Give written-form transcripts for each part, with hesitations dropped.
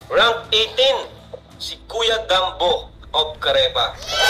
Rank 18, si Kuya Gambo of Carepa.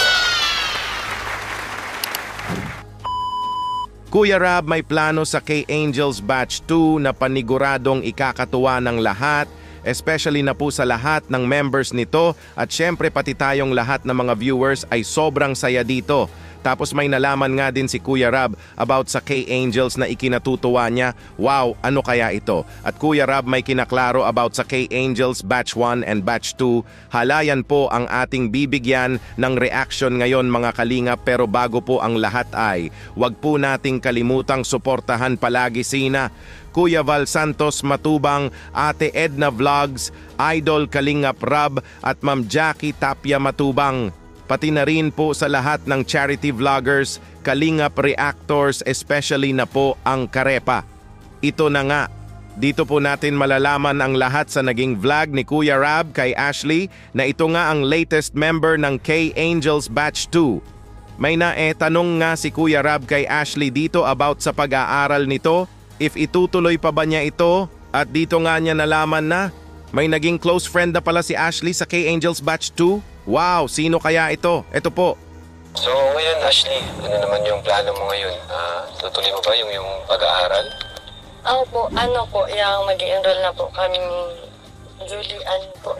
Kuya Rab, may plano sa K-Angels Batch 2 na paniguradong ikakatuwa ng lahat, especially na po sa lahat ng members nito at syempre pati tayong lahat ng mga viewers ay sobrang saya dito. Tapos may nalaman nga din si Kuya Rab about sa K-Angels na ikinatutuwa niya. Wow, ano kaya ito? At Kuya Rab may kinaklaro about sa K-Angels Batch 1 and Batch 2. Halayan po ang ating bibigyan ng reaction ngayon mga kalingap, pero bago po ang lahat ay wag po nating kalimutang suportahan palagi sina Kuya Val Santos Matubang, Ate Edna Vlogs, Idol Kalingap Rab at Ma'am Jackie Tapia Matubang. Pati na rin po sa lahat ng charity vloggers, Kalingap Reactors, especially na po ang Carepa. Ito na nga, dito po natin malalaman ang lahat sa naging vlog ni Kuya Rab kay Ashley na ito nga ang latest member ng K-Angels Batch 2. May tanong nga si Kuya Rab kay Ashley dito about sa pag-aaral nito, if itutuloy pa ba niya ito, at dito nga niya nalaman na may naging close friend na pala si Ashley sa K-Angels Batch 2. Wow, sino kaya ito? Ito po. So ngayon Ashley, ano naman yung plano mo ngayon? Tutuloy mo ba yung pag-aaral? Opo, yung mag-enroll na po kami ni Julian po.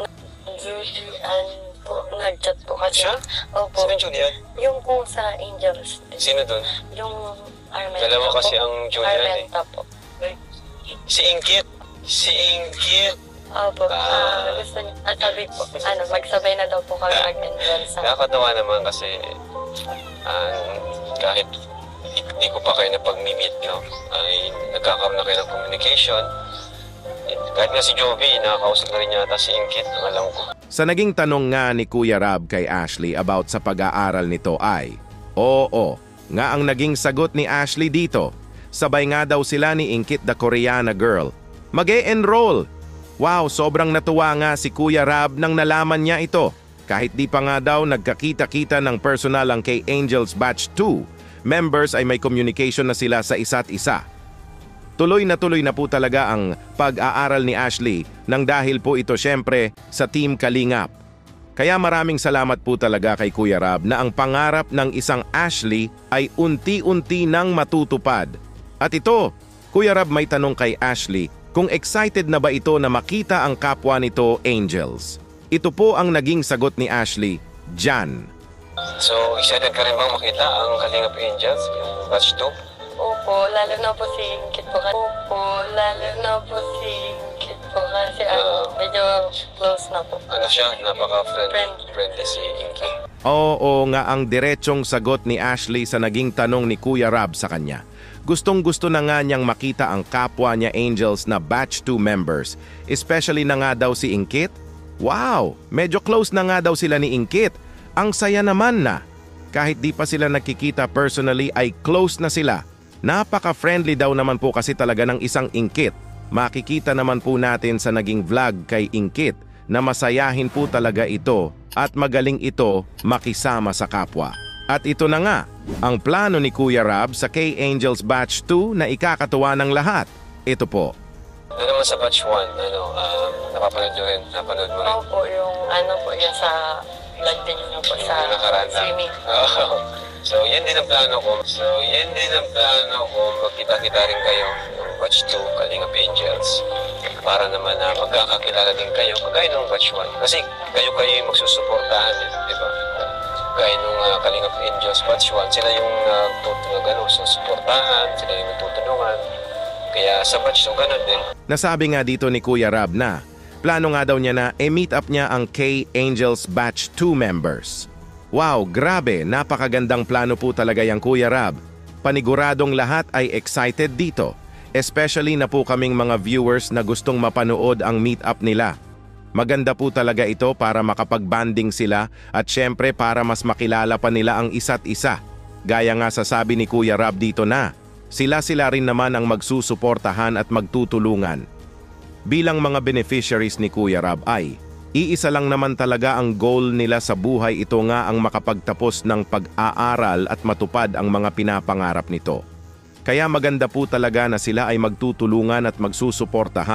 Nag-chat po kasi. Siya? Opo. Sabi Julian? Yung po sa Angels. Sino dun? Yung Armenta Dalawa po. kasi ang Julian Armenta po. Si Ingkit. Si Ingkit. Opo. Gusto niya. Sabi po, magsabay na daw po kami mag-enroll sa... Nakakatawa naman kasi kahit hindi ko pa kayo na pag-meet, no, ay nagkakaroon na kayo ng communication. Kahit nga si Joby, nakakausap na rin yata si Ingkit, ang alam ko. Sa naging tanong nga ni Kuya Rab kay Ashley about sa pag-aaral nito ay, oo, nga ang naging sagot ni Ashley dito. Sabay nga daw sila ni Ingkit the Koreana girl. Mag-e-enroll! Wow, sobrang natuwa nga si Kuya Rab nang nalaman niya ito. Kahit di pa nga daw nagkakita-kita ng personal ang K-Angels Batch 2, members ay may communication na sila sa isa't isa. Tuloy na po talaga ang pag-aaral ni Ashley nang dahil po ito syempre sa Team Kalingap. Kaya maraming salamat po talaga kay Kuya Rab na ang pangarap ng isang Ashley ay unti-unti nang matutupad. At ito, Kuya Rab may tanong kay Ashley kung excited na ba ito na makita ang kapwa nito Angels. Ito po ang naging sagot ni Ashley, Jan. So, excited ka rin bang makita ang Kalingap Angels, yung Batch 2? Opo, lalo na po si Ingkit po kasi medyo close na po. Ano siya? Napaka-friendly si Ingkit. Oo nga ang diretsong sagot ni Ashley sa naging tanong ni Kuya Rab sa kanya. Gustong-gusto na nga niyang makita ang kapwa niya Angels na Batch 2 members, especially na nga daw si Ingkit. Wow, medyo close na nga daw sila ni Ingkit. Ang saya naman na. Kahit di pa sila nakikita personally ay close na sila. Napaka-friendly daw naman po kasi talaga ng isang Ingkit. Makikita naman po natin sa naging vlog kay Ingkit na masayahin po talaga ito at magaling ito makisama sa kapwa. At ito na nga, ang plano ni Kuya Rab sa K-Angels Batch 2 na ikakatuwa ng lahat. Ito po. Ano naman sa Batch 1, napapanood mo rin? Opo, yung sa vlog din nyo po sa swimming. So, yan din ang plano ko. Magkita-kita rin kayo ng Batch 2, Kalingap Angels. Para naman magkakakilala din kayo kagaya ng Batch 1. Kasi kayo yung magsusuportahan, di ba? Kaya nung Kalingap Angels Batch 1, sila yung susuportahan, sila yung natutulungan. Kaya sa Batch 2, ganun din. Nasabi nga dito ni Kuya Rab na plano nga daw niya na meet up niya ang K-Angels Batch 2 members. Wow, grabe, napakagandang plano po talaga yung Kuya Rab. Paniguradong lahat ay excited dito, especially na po kaming mga viewers na gustong mapanood ang meet up nila. Maganda po talaga ito para makapag-banding sila at syempre para mas makilala pa nila ang isa't isa. Gaya nga sa sabi ni Kuya Rab dito na, sila rin naman ang magsusuportahan at magtutulungan. Bilang mga beneficiaries ni Kuya Rab ay, iisa lang naman talaga ang goal nila sa buhay, ito nga ang makapagtapos ng pag-aaral at matupad ang mga pinapangarap nito. Kaya maganda po talaga na sila ay magtutulungan at magsusuportahan.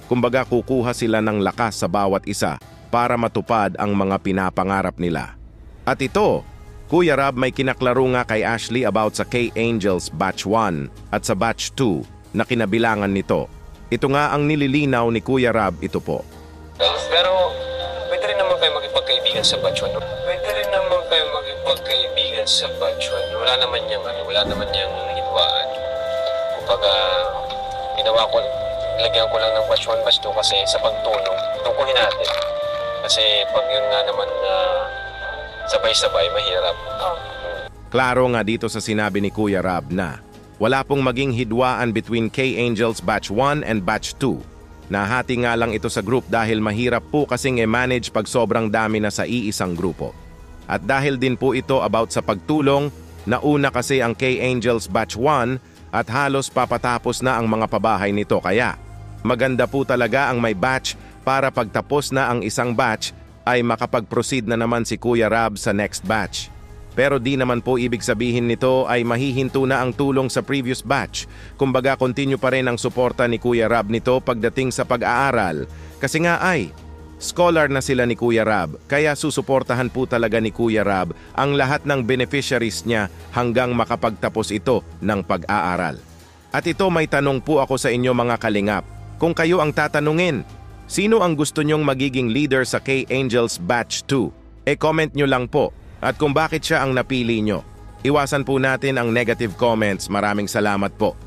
Kumbaga kukuha sila ng lakas sa bawat isa para matupad ang mga pinapangarap nila. At ito, Kuya Rab, may kinaklaro nga kay Ashley about sa K-Angels Batch 1 at sa Batch 2 na kinabilangan nito. Ito nga ang nililinaw ni Kuya Rab, ito po. Pero pwede rin naman kayo makipagkaibigan sa batch 1. Pwede rin naman kayo makipagkaibigan sa batch 1. Wala naman niyang hitwaan. Kumbaga, nilagyan ko lang ng batch 1, batch 2 kasi sa pagtulong, tungkulin natin. Kasi pag yun nga naman na sabay-sabay, mahirap. Klaro nga dito sa sinabi ni Kuya Rab na wala pong maging hidwaan between K-Angels Batch 1 and Batch 2. Nahati nga lang ito sa group dahil mahirap po kasing i-manage pag sobrang dami na sa iisang grupo. At dahil din po ito about sa pagtulong, nauna kasi ang K-Angels Batch 1 at halos papatapos na ang mga pabahay nito, kaya maganda po talaga ang may batch para pagtapos na ang isang batch ay makapag-proceed na naman si Kuya Rab sa next batch. Pero di naman po ibig sabihin nito ay mahihinto na ang tulong sa previous batch. Kumbaga continue pa rin ang suporta ni Kuya Rab nito pagdating sa pag-aaral. Kasi nga ay, scholar na sila ni Kuya Rab, kaya susuportahan po talaga ni Kuya Rab ang lahat ng beneficiaries niya hanggang makapagtapos ito ng pag-aaral. At ito, may tanong po ako sa inyo mga kalingap. Kung kayo ang tatanungin, sino ang gusto nyong magiging leader sa K-Angels Batch 2? Comment nyo lang po. At kung bakit siya ang napili nyo. Iwasan po natin ang negative comments. Maraming salamat po.